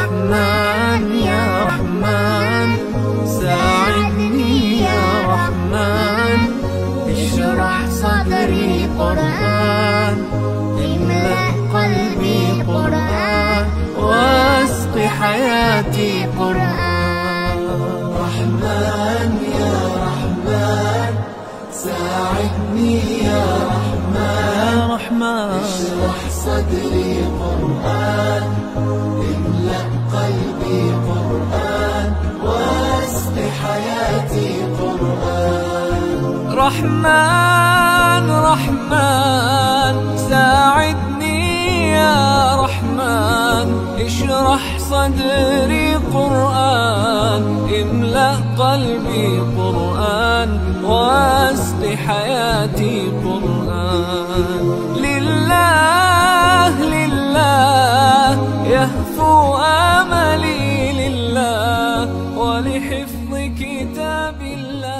رحمن يا رحمن ساعدني يا رحمن، اشرح صدري قرآن، املأ قلبي قرآن، واسق حياتي قرآن. رحمن يا رحمن ساعدني يا رحمن، اشرح صدري قرآن، املأ قلبي قرآن، واسق حياتي قرآن. رحمن رحمن ساعدني يا رحمن، اشرح صدري قرآن، املأ قلبي قرآن، واسق حياتي قرآن. لله لله يهفو آملي لله، ولحفظ كتاب الله